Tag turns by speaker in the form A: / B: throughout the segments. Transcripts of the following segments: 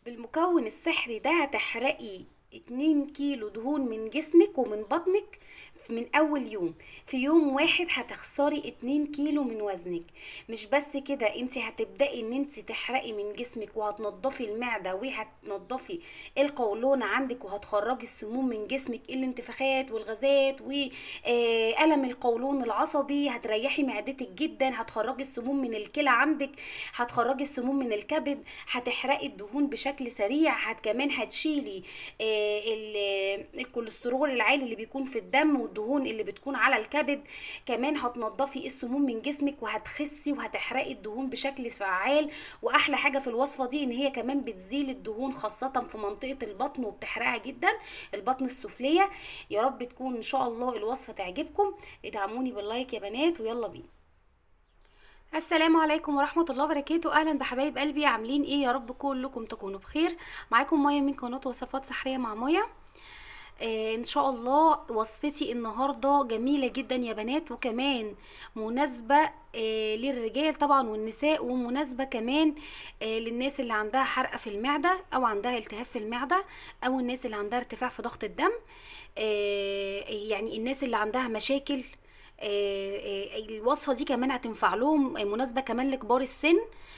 A: بالمكون السحري ده هتحرقي 2 كيلو دهون من جسمك ومن بطنك من اول يوم. في يوم واحد هتخسري 2 كيلو من وزنك. مش بس كده، انت هتبدأي ان انت تحرقي من جسمك وهتنضفي المعدة وهتنضفي القولون عندك وهتخرجي السموم من جسمك، الانتفاخات والغازات وألم القولون العصبي. هتريحي معدتك جدا، هتخرجي السموم من الكلى عندك، هتخرجي السموم من الكبد، هتحرقي الدهون بشكل سريع. كمان هتشيلي الكوليسترول العالي اللي بيكون في الدم والدهون اللي بتكون على الكبد. كمان هتنضفي السموم من جسمك وهتخسي وهتحرقي الدهون بشكل فعال. واحلى حاجه في الوصفه دي ان هي كمان بتزيل الدهون خاصه في منطقه البطن وبتحرقها جدا، البطن السفليه. يا رب تكون ان شاء الله الوصفه تعجبكم. ادعموني باللايك يا بنات، ويلا بينا. السلام عليكم ورحمة الله وبركاته. اهلا بحبايب قلبي، عاملين ايه؟ يا رب كلكم تكونوا بخير. معاكم مية من قناة وصفات سحرية مع مية. ان شاء الله وصفتي النهاردة جميلة جدا يا بنات، وكمان مناسبة للرجال طبعا والنساء، ومناسبة كمان للناس اللي عندها حرقة في المعدة او عندها التهاب في المعدة، او الناس اللي عندها ارتفاع في ضغط الدم. يعني الناس اللي عندها مشاكل. الوصفة دي كمان هتنفع لهم، مناسبة كمان لكبار السن.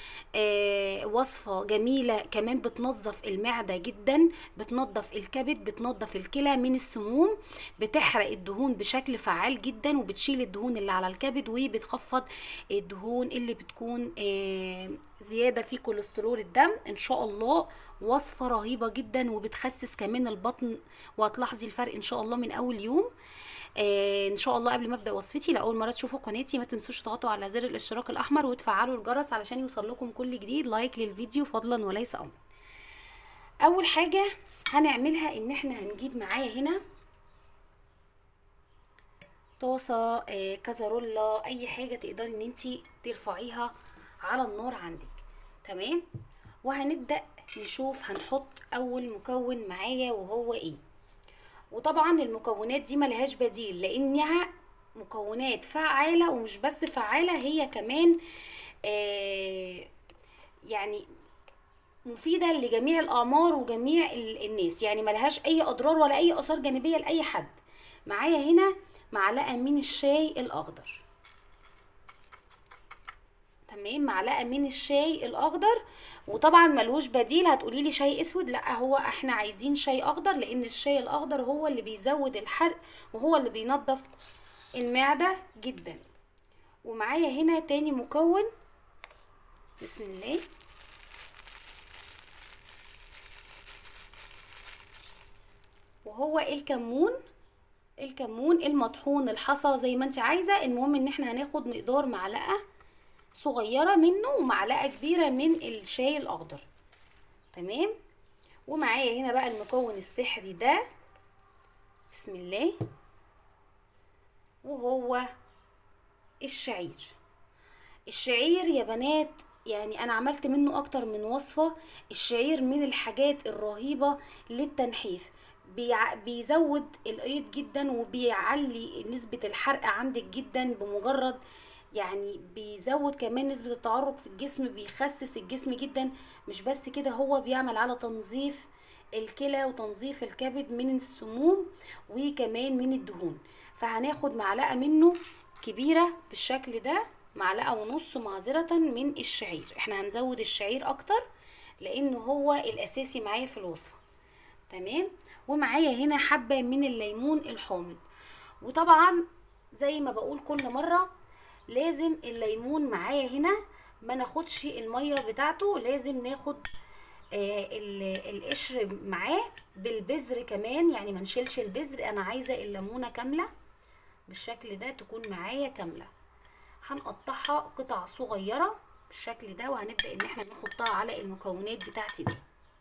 A: وصفة جميلة كمان، بتنظف المعدة جدا، بتنظف الكبد، بتنظف الكلى من السموم، بتحرق الدهون بشكل فعال جدا، وبتشيل الدهون اللي على الكبد، وبتخفض الدهون اللي بتكون زيادة في كوليسترول الدم. ان شاء الله وصفة رهيبة جدا، وبتخسس كمان البطن، وهتلاحظي الفرق ان شاء الله من اول يوم. ان شاء الله. قبل ما ابدا وصفتي، لاول مره تشوفوا قناتي ما تنسوش تضغطوا على زر الاشتراك الاحمر وتفعلوا الجرس علشان يوصل لكم كل جديد. لايك للفيديو فضلا وليس امر. اول حاجه هنعملها ان احنا هنجيب معايا هنا طاسه، كازارولا، اي حاجه تقدري ان انتي ترفعيها على النار عندك. تمام. وهنبدا نشوف هنحط اول مكون معايا وهو ايه. وطبعا المكونات دي ملهاش بديل، لانها مكونات فعالة، ومش بس فعالة، هي كمان يعني مفيدة لجميع الأعمار وجميع الناس، يعني ملهاش أي أضرار ولا أي آثار جانبية لأي حد. معايا هنا معلقة من الشاي الأخضر. تمام، معلقة من الشاي الأخضر. وطبعا ملهوش بديل. هتقولي لي شاي اسود، لا، هو احنا عايزين شاي اخضر، لان الشاي الاخضر هو اللي بيزود الحرق، وهو اللي بينظف المعدة جدا. ومعايا هنا تاني مكون، بسم الله، وهو الكمون. الكمون المطحون، الحصى، زي ما انت عايزة. المهم ان احنا هناخد مقدار معلقة صغيرة منه ومعلقة كبيرة من الشاي الاخضر. تمام. ومعايا هنا بقى المكون السحري ده، بسم الله، وهو الشعير. الشعير يا بنات، يعني انا عملت منه اكتر من وصفة. الشعير من الحاجات الرهيبة للتنحيف، بيزود الايض جدا، وبيعلي نسبة الحرق عندك جدا بمجرد، يعني بيزود كمان نسبة التعرق في الجسم، بيخسس الجسم جدا. مش بس كده، هو بيعمل على تنظيف الكلى وتنظيف الكبد من السموم وكمان من الدهون. فهناخد معلقة منه كبيرة بالشكل ده، معلقة ونص معذرة، من الشعير. احنا هنزود الشعير اكتر لانه هو الاساسي معايا في الوصفة. تمام. ومعايا هنا حبة من الليمون الحامض. وطبعا زي ما بقول كل مرة، لازم الليمون معايا هنا ما ناخدش المية بتاعته، لازم ناخد القشر معاه بالبذر كمان، يعني ما نشيلش البذر. انا عايزة الليمونة كاملة بالشكل ده، تكون معايا كاملة. هنقطعها قطع صغيرة بالشكل ده، وهنبدأ ان احنا نحطها على المكونات بتاعتي دي.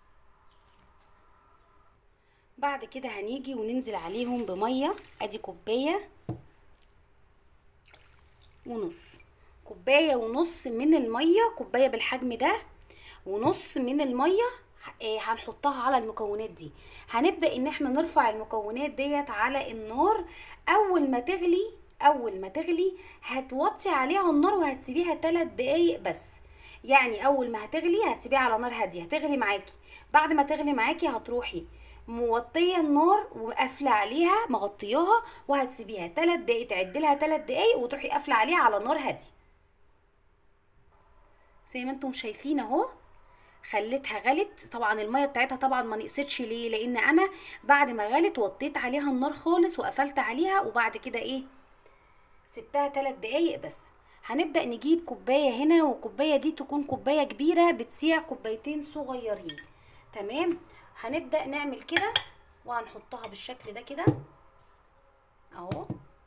A: بعد كده هنيجي وننزل عليهم بمية. ادي كوباية ونص، كوباية ونص من المية، كوباية بالحجم ده ونص من المية هنحطها على المكونات دي. هنبدأ ان احنا نرفع المكونات ديت على النار. اول ما تغلي هتوطي عليها النار وهتسيبيها 3 دقايق بس. يعني اول ما هتغلي هتسيبيها على نار هاديه هتغلي معاكي. بعد ما تغلي معاكي هتروحي موطيه النار وقافله عليها مغطياها، وهتسيبيها 3 دقايق، تعدي لها 3 دقايق وتروحي قافله عليها على نار هاديه. زي ما انتم شايفين اهو خليتها غلت. طبعا الميه بتاعتها طبعا ما نقصتش، ليه؟ لان انا بعد ما غلت وطيت عليها النار خالص وقفلت عليها، وبعد كده ايه سبتها 3 دقايق بس. هنبدأ نجيب كوباية هنا، والكوباية دي تكون كوباية كبيرة بتسيع كوبايتين صغيرين. تمام. هنبدأ نعمل كده وهنحطها بالشكل ده كده اهو.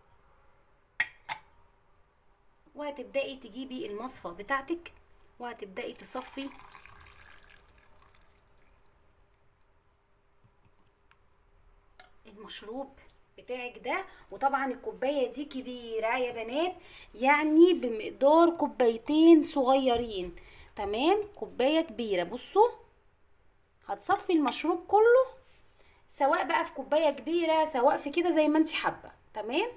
A: وهتبدأي تجيبي المصفى بتاعتك وهتبدأي تصفي المشروب بتاعك ده. وطبعا الكوبايه دي كبيره يا بنات، يعني بمقدار كوبايتين صغيرين. تمام، كوبايه كبيره. بصوا هتصفي المشروب كله، سواء بقى في كوبايه كبيره سواء في كده زي ما انت حابه. تمام.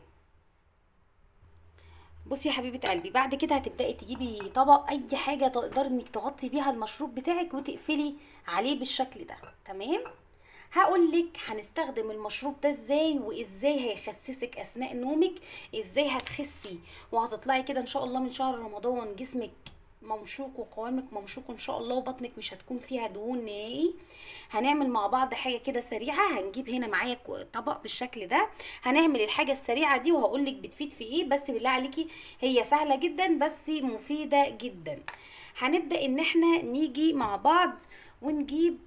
A: بصي يا حبيبه قلبي، بعد كده هتبداي تجيبي طبق، اي حاجه تقدري انك تغطي بيها المشروب بتاعك وتقفلي عليه بالشكل ده. تمام. هقولك هنستخدم المشروب ده ازاي، وازاي هيخسسك اثناء نومك، ازاي هتخسي وهتطلعي كده ان شاء الله من شهر رمضان جسمك ممشوق وقوامك ممشوق ان شاء الله، وبطنك مش هتكون فيها دهون نهائي. هنعمل مع بعض حاجه كده سريعه. هنجيب هنا معايا طبق بالشكل ده، هنعمل الحاجه السريعه دي وهقولك بتفيد في ايه. بس بالله عليكي هي سهله جدا بس مفيده جدا. هنبدا ان احنا نيجي مع بعض ونجيب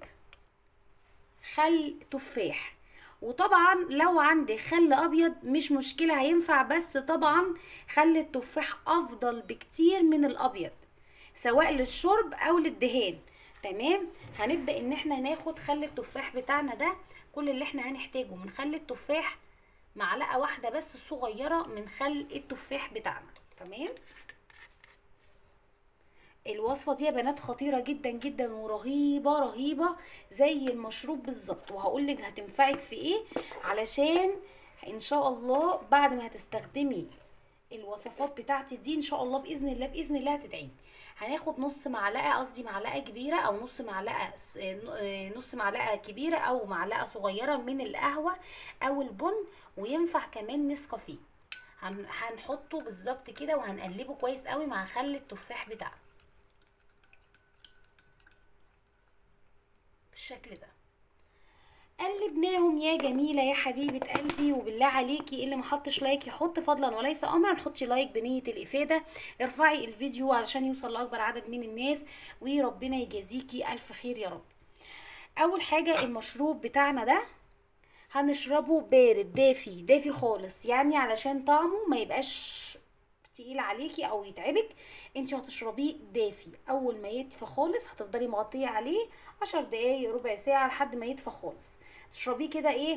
A: خل تفاح. وطبعا لو عندك خل ابيض مش مشكلة هينفع، بس طبعا خل التفاح افضل بكتير من الابيض سواء للشرب او للدهان. تمام. هنبدأ ان احنا ناخد خل التفاح بتاعنا ده. كل اللي احنا هنحتاجه من خل التفاح معلقة واحدة بس صغيرة من خل التفاح بتاعنا. تمام. الوصفة دي يا بنات خطيرة جدا جدا ورهيبة رهيبة زي المشروب بالظبط، وهقولك هتنفعك في ايه، علشان ان شاء الله بعد ما هتستخدمي الوصفات بتاعتي دي ان شاء الله باذن الله باذن الله هتدعي. هناخد نص معلقه، قصدي معلقه كبيره او نص معلقه كبيره او معلقه صغيره من القهوه او البن، وينفع كمان نسكافيه. هنحطه بالظبط كده وهنقلبه كويس قوي مع خل التفاح بتاعنا بالشكل ده. قلبناهم يا جميله يا حبيبه قلبي. وبالله عليكي اللي ما حطش لايك يحط فضلا وليس امرا، حطي لايك بنيه الافاده، ارفعي الفيديو علشان يوصل لاكبر عدد من الناس، وربنا يجازيكي الف خير يا رب. اول حاجه المشروب بتاعنا ده هنشربه بارد دافي دافي خالص، يعني علشان طعمه ما يبقاش تقيل عليكي او يتعبك. انت هتشربيه دافي. اول ما يدفى خالص هتفضلي مغطيه عليه 10 دقايق ربع ساعه لحد ما يدفى خالص. تشربيه كده ايه.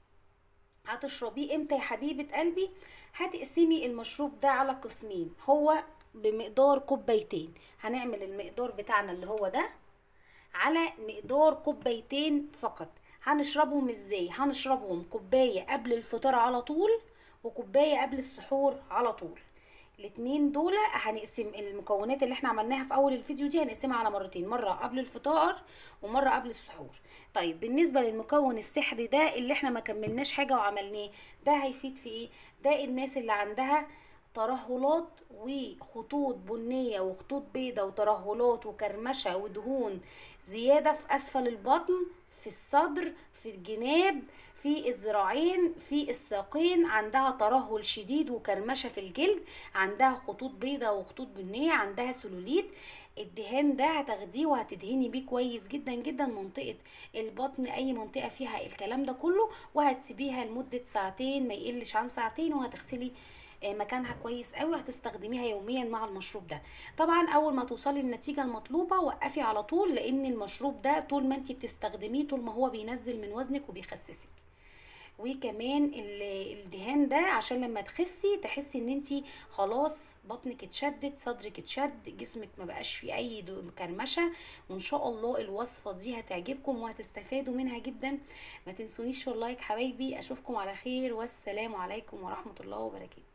A: هتشربيه امتى يا حبيبه قلبي؟ هتقسمي المشروب ده على قسمين، هو بمقدار كوبايتين. هنعمل المقدار بتاعنا اللي هو ده على مقدار كوبايتين فقط. هنشربهم ازاي؟ هنشربهم كوبايه قبل الفطار على طول وكوبايه قبل السحور على طول. الاتنين دول هنقسم المكونات اللي احنا عملناها في اول الفيديو دي، هنقسمها على مرتين، مرة قبل الفطار ومرة قبل السحور. طيب بالنسبة للمكون السحري ده اللي احنا ما كملناش حاجة وعملناه، ده هيفيد في ايه؟ ده الناس اللي عندها ترهلات وخطوط بنية وخطوط بيضة وترهلات وكرمشة ودهون زيادة في اسفل البطن، في الصدر، في الجناب، في الذراعين، في الساقين، عندها ترهل شديد وكرمشه في الجلد، عندها خطوط بيضة وخطوط بنيه، عندها سلوليت. الدهان ده هتاخديه وهتدهني بيه كويس جدا جدا منطقه البطن، اي منطقه فيها الكلام ده كله، وهتسيبيها لمده ساعتين ما يقلش عن ساعتين، وهتغسلي مكانها كويس قوي. هتستخدميها يوميا مع المشروب ده. طبعا اول ما توصلي للنتيجه المطلوبه وقفي على طول، لان المشروب ده طول ما انت بتستخدميه طول ما هو بينزل من وزنك وبيخسسك. وكمان الدهان ده عشان لما تخسي تحسي ان انتي خلاص بطنك اتشدت، صدرك اتشد، جسمك ما بقاش فيه اي كرمشه. وان شاء الله الوصفه دي هتعجبكم وهتستفادوا منها جدا. ما تنسونيش في اللايك حبايبي. اشوفكم على خير، والسلام عليكم ورحمه الله وبركاته.